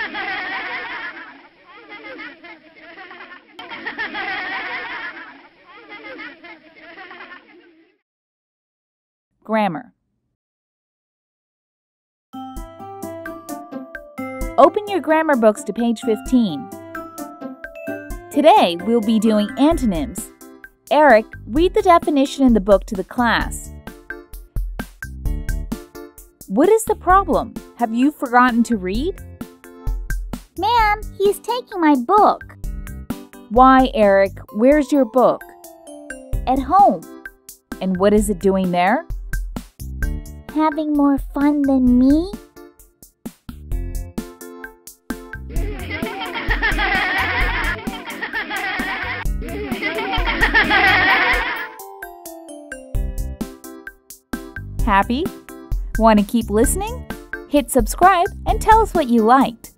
Grammar. Open your grammar books to page 15. Today, we'll be doing antonyms. Eric, read the definition in the book to the class. What is the problem? Have you forgotten to read? Ma'am, he's taking my book. Why, Eric? Where's your book? At home. And what is it doing there? Having more fun than me? Happy? Want to keep listening? Hit subscribe and tell us what you liked.